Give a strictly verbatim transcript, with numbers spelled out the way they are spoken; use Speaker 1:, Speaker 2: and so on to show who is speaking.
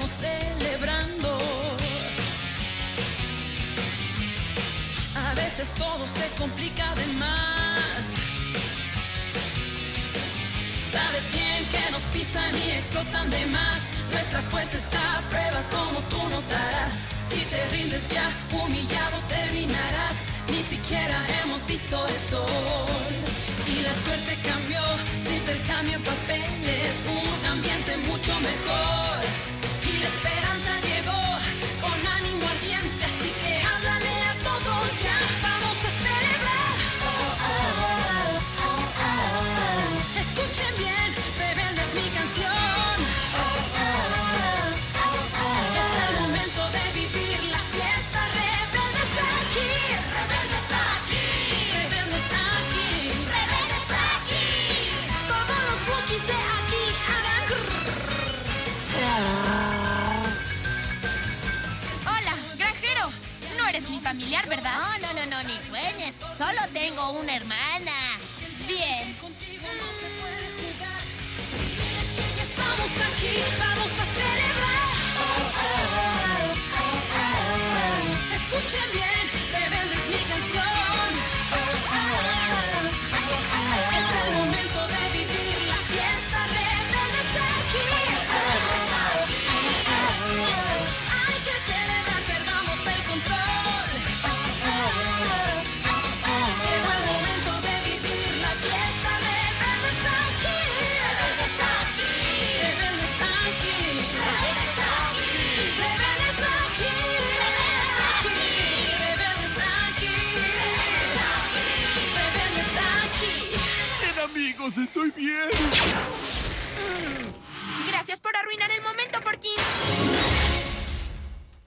Speaker 1: estamos celebrando. A veces todo se complica de más. Sabes bien que nos pisan y explotan de más. Nuestra fuerza está a prueba como tú notarás. Si te rindes ya, humillado terminarás. Ni siquiera hemos visto el sol. Y la suerte cambió, se intercambian papeles. Un ambiente mucho mejor. Y la esperanza llegó con ánimo ardiente. Así que háblale a todos ya, vamos a celebrar. Oh, oh, oh, oh, oh. Escuchen bien, rebeldes mi canción. Oh, oh, oh, oh. Es el momento de vivir la fiesta. Rebeldes aquí, rebeldes aquí, rebeldes aquí, rebeldes aquí. Todos los Wookiees de aquí hagan grrr.
Speaker 2: Hola, granjero. No eres mi familiar, ¿verdad?
Speaker 3: No, no, no, no, ni sueñes. Solo tengo una hermana.
Speaker 2: Bien.
Speaker 1: Contigo no se puede jugar. Es que ya estamos aquí, vamos a celebrar. Oh, oh, oh, oh, oh. Escuchen bien, rebeldes mi canción. Oh, oh, oh, oh, oh. Es el momento de vivir la fiesta. Rebeldes aquí, rebeldes aquí. Oh, oh, oh. Hay que celebrar, perdamos el control. Oh, oh, oh, oh. Llegó el momento de vivir la fiesta. Rebeldes aquí, rebeldes aquí, rebeldes aquí, rebeldes aquí, rebeldes aquí, rebeldes aquí, rebeldes aquí.
Speaker 4: Bien, amigos, estoy bien.
Speaker 2: Gracias por arruinar el momento, Porkins.